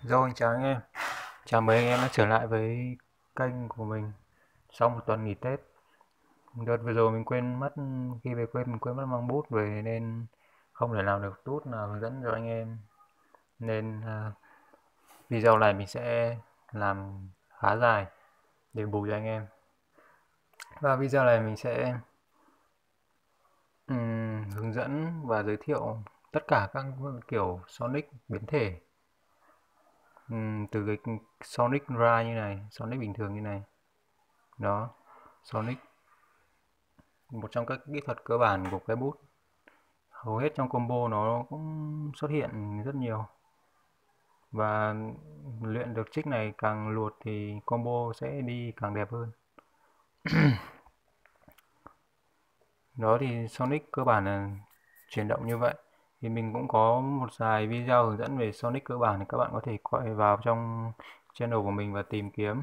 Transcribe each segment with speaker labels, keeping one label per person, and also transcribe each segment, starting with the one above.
Speaker 1: Rồi, chào anh em. Chào mừng anh em đã trở lại với kênh của mình sau một tuần nghỉ Tết. Đợt vừa rồi mình quên mất khi về quê mình quên mất mang bút về nên không thể làm được tút nào hướng dẫn cho anh em. Nên video này mình sẽ làm khá dài để bù cho anh em. Và video này mình sẽ hướng dẫn và giới thiệu tất cả các kiểu Sonic biến thể. Từ cái Sonic Ra như này, Sonic bình thường như này. Đó, Sonic một trong các kỹ thuật cơ bản của cái bút, hầu hết trong combo nó cũng xuất hiện rất nhiều, và luyện được trick này càng luột thì combo sẽ đi càng đẹp hơn. Đó thì Sonic cơ bản là chuyển động như vậy. Thì mình cũng có một vài video hướng dẫn về Sonic cơ bản thì các bạn có thể quay vào trong channel của mình và tìm kiếm.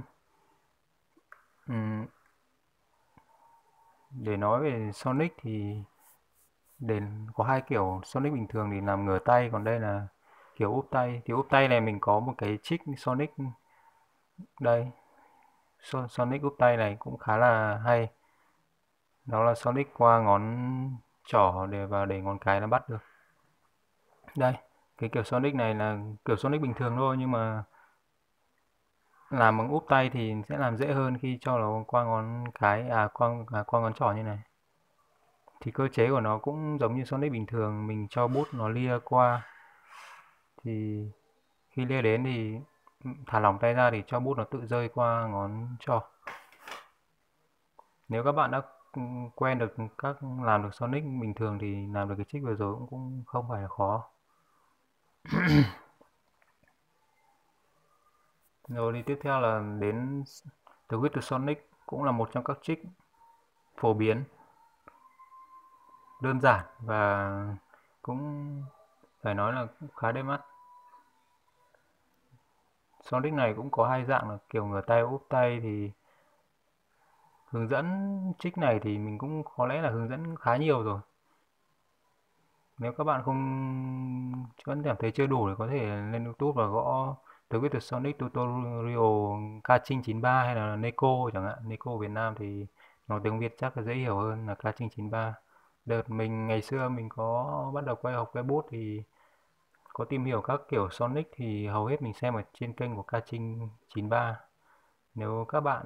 Speaker 1: Để nói về Sonic thì có hai kiểu Sonic bình thường thì làm ngửa tay, còn đây là kiểu úp tay. Thì úp tay này mình có một cái trick Sonic đây, Sonic úp tay này cũng khá là hay. Đó là Sonic qua ngón trỏ để ngón cái nó bắt được. Đây, cái kiểu Sonic này là kiểu Sonic bình thường thôi, nhưng mà làm bằng úp tay thì sẽ làm dễ hơn khi cho nó qua ngón cái qua ngón trỏ như này. Thì cơ chế của nó cũng giống như Sonic bình thường, mình cho bút nó lia qua, thì khi lia đến thì thả lỏng tay ra thì cho bút nó tự rơi qua ngón trỏ. Nếu các bạn đã quen được làm được Sonic bình thường thì làm được cái trick vừa rồi cũng không phải là khó. Rồi thì tiếp theo là đến The With The Sonic, cũng là một trong các trick phổ biến, đơn giản và cũng phải nói là cũng khá đẹp mắt. Sonic này cũng có hai dạng là kiểu ngửa tay úp tay. Thì hướng dẫn trick này thì mình cũng có lẽ là hướng dẫn khá nhiều rồi. Nếu các bạn không vẫn cảm thấy chưa đủ thì có thể lên YouTube và gõ The With The Sonic Tutorial Ca Trinh 93 hay là Neko chẳng hạn. Neko Việt Nam thì nói tiếng Việt chắc là dễ hiểu hơn là Ca Trinh 93. Đợt mình ngày xưa mình có bắt đầu quay học quay bút thì có tìm hiểu các kiểu Sonic thì hầu hết mình xem ở trên kênh của Ca Trinh 93. Nếu các bạn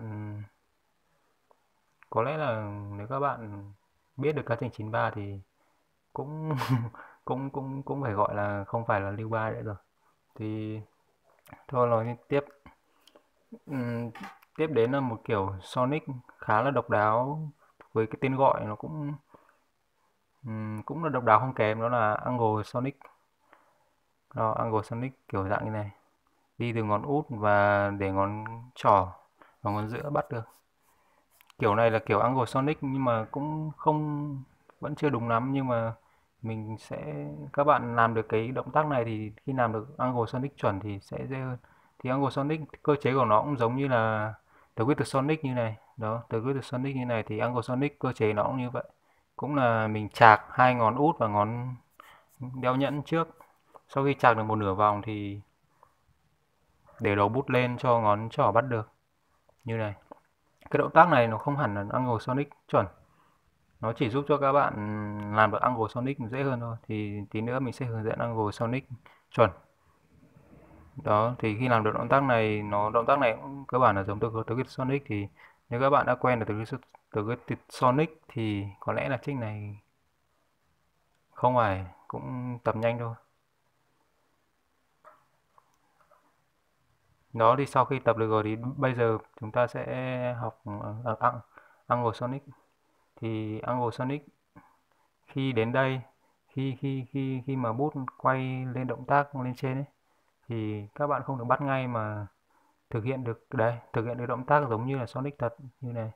Speaker 1: có lẽ là nếu các bạn biết được Ca Trinh 93 thì cũng cũng phải gọi là không phải là lưu ba nữa rồi. Thì thôi nói tiếp. Ừm, Tiếp đến là một kiểu Sonic khá là độc đáo, với cái tên gọi nó cũng là độc đáo không kém, đó là Angle Sonic. Đó, Angle Sonic kiểu dạng như này, đi từ ngón út và để ngón trỏ và ngón giữa bắt được. Kiểu này là kiểu Angle Sonic nhưng mà cũng không, vẫn chưa đúng lắm, nhưng mà các bạn làm được cái động tác này thì khi làm được Angle Sonic chuẩn thì sẽ dễ hơn. Thì Angle Sonic cơ chế của nó cũng giống như là The With The Sonic như này. Đó, The With The Sonic như này thì Angle Sonic cơ chế nó cũng như vậy. Cũng là mình chạc hai ngón út và ngón đeo nhẫn trước. Sau khi chạc được một nửa vòng thì để đầu bút lên cho ngón trỏ bắt được như này. Cái động tác này nó không hẳn là Angle Sonic chuẩn, nó chỉ giúp cho các bạn làm được Angle Sonic dễ hơn thôi. Thì tí nữa mình sẽ hướng dẫn Angle Sonic chuẩn. Đó, thì khi làm được động tác này cũng cơ bản là giống từ cái Sonic. Thì nếu các bạn đã quen được từ cái Sonic thì có lẽ là trick này không phải, cũng tập nhanh thôi. Đó thì sau khi tập được rồi thì bây giờ chúng ta sẽ học Angle Sonic. Thì Angle Sonic khi đến đây, khi mà bút quay lên động tác lên trên ấy, thì các bạn không được bắt ngay mà thực hiện được động tác giống như là Sonic thật như này.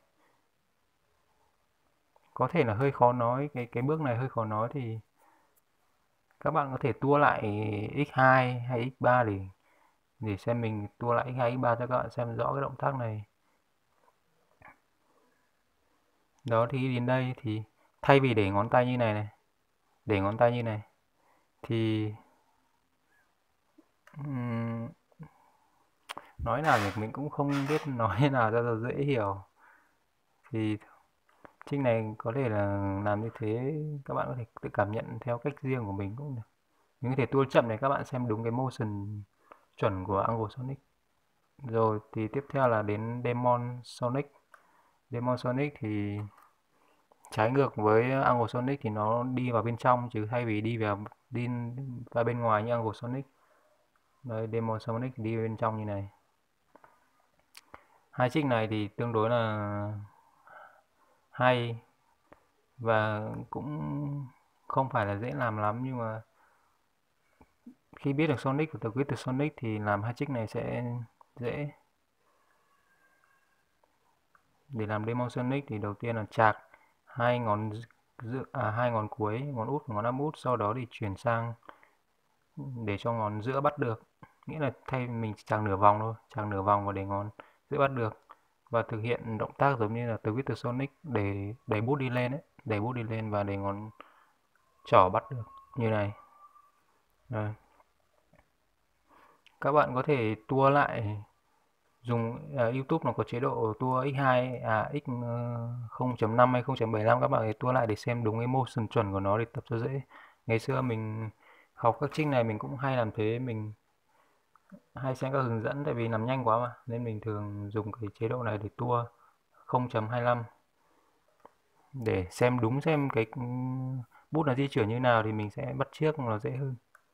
Speaker 1: Có thể là hơi khó nói, cái bước này hơi khó nói, thì các bạn có thể tua lại x2 hay x3 để xem, mình tua lại x2 x3 cho các bạn xem rõ cái động tác này. Đó thì đến đây thì thay vì để ngón tay như này thì nói nào nhỉ, mình cũng không biết nói thế nào cho dễ hiểu. Thì trích này có thể là làm như thế, các bạn có thể tự cảm nhận theo cách riêng của mình cũng được. Mình có thể tua chậm để các bạn xem đúng cái motion chuẩn của Angle Sonic. Rồi thì tiếp theo là đến Demon Sonic. Demon Sonic thì trái ngược với Angle Sonic thì nó đi vào bên trong chứ thay vì đi ra bên ngoài như Angle Sonic. Đây, Demon Sonic đi bên trong như này. Hai trích này thì tương đối là hay và cũng không phải là dễ làm lắm, nhưng mà khi biết được Sonic và từ biết được Sonic thì làm hai trích này sẽ dễ. Để làm Demon Sonic thì đầu tiên là chạc hai ngón hai ngón cuối, ngón út và ngón áp út, sau đó thì chuyển sang để cho ngón giữa bắt được. Nghĩa là thay mình chạc nửa vòng thôi, chạc nửa vòng và để ngón giữa bắt được, và thực hiện động tác giống như là từ Twisted Sonic để đẩy bút đi lên ấy, đẩy bút đi lên và để ngón trỏ bắt được như này. Đây. Các bạn có thể tua lại, dùng YouTube nó có chế độ tua x2 x 0.5 hay 0.75, các bạn hãy tua lại để xem đúng cái motion chuẩn của nó để tập cho dễ. Ngày xưa mình học các trích này mình cũng hay làm thế, mình hay xem các hướng dẫn tại vì làm nhanh quá mà, nên mình thường dùng cái chế độ này để tua 0.25 để xem đúng, xem cái bút nó di chuyển như nào thì mình sẽ bắt chước nó dễ hơn.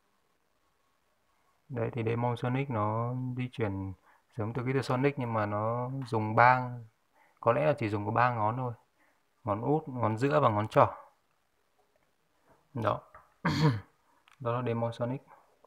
Speaker 1: Đấy thì Demon Sonic nó di chuyển giống từ cái Sonic nhưng mà nó dùng ba, có lẽ là chỉ dùng có ba ngón thôi, ngón út, ngón giữa và ngón trỏ. Đó. Đó là Demon Sonic.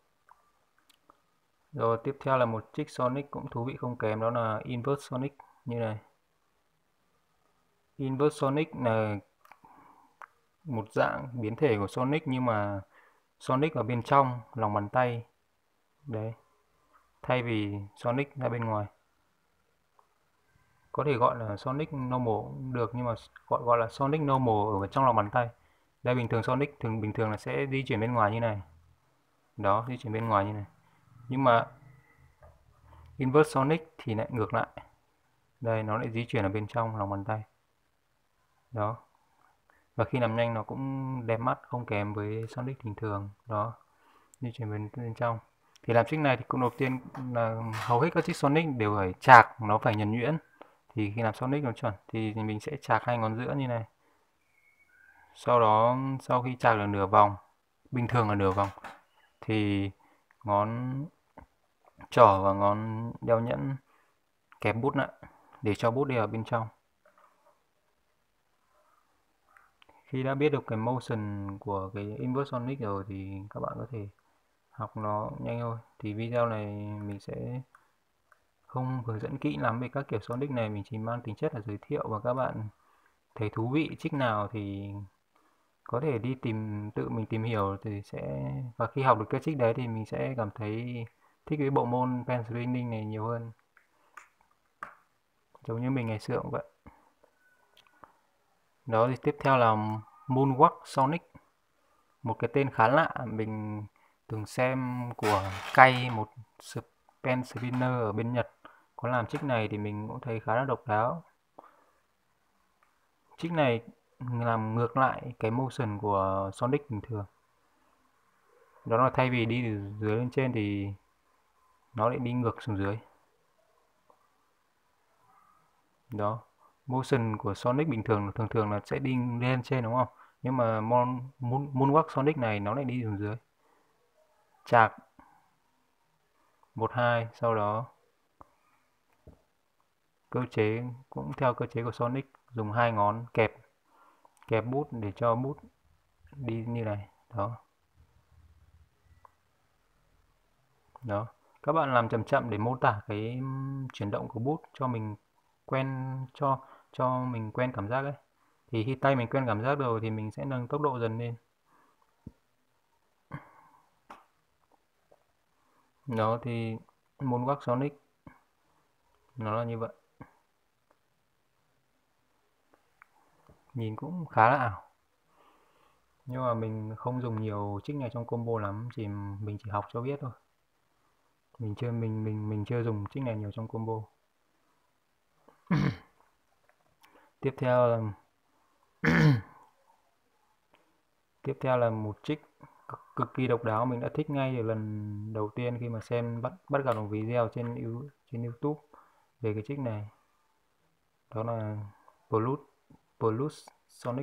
Speaker 1: Rồi tiếp theo là một trích Sonic cũng thú vị không kém, đó là Inverse Sonic như này. Inverse Sonic là một dạng biến thể của Sonic nhưng mà Sonic ở bên trong lòng bàn tay. Đấy. Thay vì Sonic ra bên ngoài. Có thể gọi là Sonic Normal cũng được, nhưng mà gọi là Sonic Normal ở trong lòng bàn tay. Đây bình thường Sonic bình thường là sẽ di chuyển bên ngoài như này. Đó, di chuyển bên ngoài như này. Nhưng mà Inverse Sonic thì lại ngược lại. Đây, nó lại di chuyển ở bên trong lòng bàn tay. Đó. Và khi làm nhanh nó cũng đẹp mắt không kém với Sonic bình thường. Đó, di chuyển bên trong. Thì làm trick này thì cũng đầu tiên là hầu hết các trick Sonic đều phải chạc, nó phải nhuần nhuyễn. Thì khi làm Sonic nó chuẩn thì mình sẽ chạc hai ngón giữa như này. Sau đó sau khi chạc được nửa vòng, bình thường là nửa vòng, thì ngón trỏ và ngón đeo nhẫn kẹp bút lại để cho bút đi vào bên trong. Khi đã biết được cái motion của cái Inverse Sonic rồi thì các bạn có thể học nó nhanh thôi. Thì video này mình sẽ không hướng dẫn kỹ lắm về các kiểu Sonic này, mình chỉ mang tính chất là giới thiệu, và các bạn thấy thú vị trích nào thì có thể đi tự mình tìm hiểu thì sẽ, và khi học được cái trích đấy thì mình sẽ cảm thấy thích cái bộ môn pen spinning này nhiều hơn, giống như mình ngày xưa cũng vậy. Đó thì tiếp theo là Moonwalk Sonic, một cái tên khá lạ, mình từng xem của Kai, một pen spinner ở bên Nhật có làm trích này thì mình cũng thấy khá là độc đáo. Trích này làm ngược lại cái motion của Sonic bình thường, đó là thay vì đi từ dưới lên trên thì nó lại đi ngược xuống dưới. Đó, motion của Sonic bình thường thường thường là sẽ đi lên trên đúng không, nhưng mà Moonwalk Sonic này nó lại đi xuống dưới. Chạc 1-2, sau đó cơ chế cũng theo cơ chế của Sonic, dùng hai ngón kẹp kẹp bút để cho bút đi như này. Đó. Đó. Các bạn làm chậm chậm để mô tả cái chuyển động của bút cho mình quen, cho mình quen cảm giác ấy. Thì khi tay mình quen cảm giác rồi thì mình sẽ nâng tốc độ dần lên. Đó thì Moonwalk Sonic nó là như vậy. Nhìn cũng khá là ảo. Nhưng mà mình không dùng nhiều trick này trong combo lắm, mình chỉ học cho biết thôi. Mình chưa dùng trick này nhiều trong combo. Tiếp theo là tiếp theo là một trick cực kỳ độc đáo, mình đã thích ngay từ lần đầu tiên khi mà xem bắt gặp một video trên YouTube về cái trick này. Đó là Plus Sonic.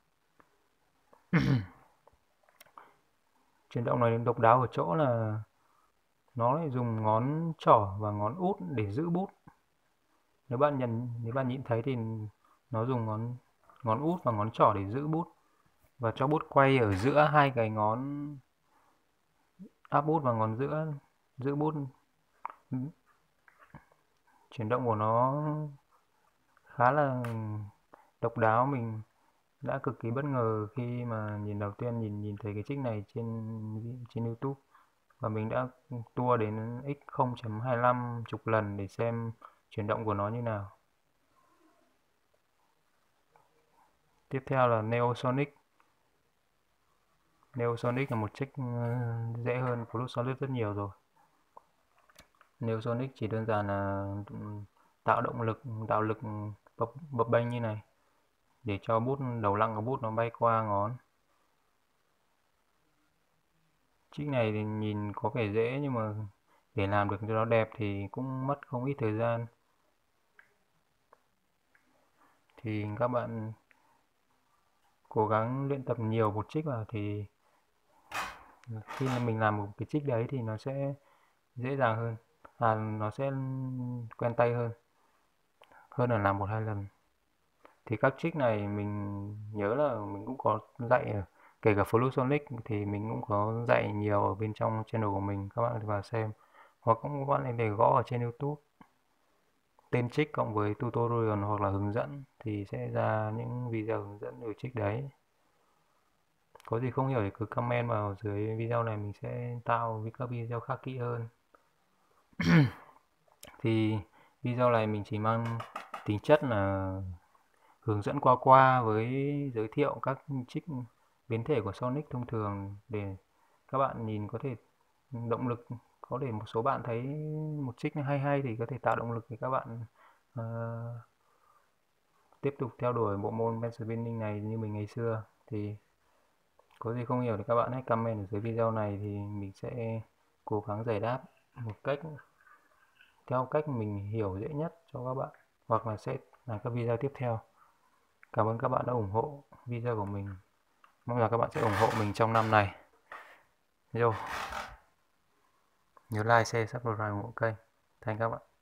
Speaker 1: Chuyển động này độc đáo ở chỗ là nó lại dùng ngón trỏ và ngón út để giữ bút. Nếu bạn nhìn thấy thì nó dùng ngón út và ngón trỏ để giữ bút và cho bút quay ở giữa hai cái ngón áp bút và ngón giữa giữ bút. Chuyển động của nó khá là độc đáo, mình đã cực kỳ bất ngờ khi mà đầu tiên nhìn thấy cái trick này trên YouTube, và mình đã tua đến x 0.25 chục lần để xem chuyển động của nó như nào. Tiếp theo là Neosonic. Neosonic là một trick dễ hơn Plus Sonic rất nhiều rồi. Neosonic chỉ đơn giản là tạo lực bập bênh như này để cho đầu lăng của bút nó bay qua ngón. Trick này thì nhìn có vẻ dễ nhưng mà để làm được cho nó đẹp thì cũng mất không ít thời gian. Thì các bạn cố gắng luyện tập nhiều một trick vào thì khi mình làm một cái trick đấy thì nó sẽ dễ dàng hơn, nó sẽ quen tay hơn là làm 1-2 lần. Thì các trick này mình nhớ là mình cũng có dạy, kể cả Flusonic thì mình cũng có dạy nhiều ở bên trong channel của mình, các bạn vào xem, hoặc cũng các bạn để gõ ở trên YouTube tên trick cộng với tutorial hoặc là hướng dẫn thì sẽ ra những video hướng dẫn về trick đấy. Có gì không hiểu thì cứ comment vào dưới video này, mình sẽ tạo các video khác kỹ hơn. Thì video này mình chỉ mang tính chất là hướng dẫn qua với giới thiệu các trick biến thể của Sonic thông thường để các bạn nhìn có thể động lực. Có thể một số bạn thấy một trick hay thì có thể tạo động lực để các bạn tiếp tục theo đuổi bộ môn pencil spinning này như mình ngày xưa. Thì có gì không hiểu thì các bạn hãy comment ở dưới video này thì mình sẽ cố gắng giải đáp theo cách mình hiểu dễ nhất cho các bạn, hoặc là sẽ làm các video tiếp theo. Cảm ơn các bạn đã ủng hộ video của mình. Mong là các bạn sẽ ủng hộ mình trong năm này. Nhớ like, share, subscribe ủng hộ kênh. Thank các bạn.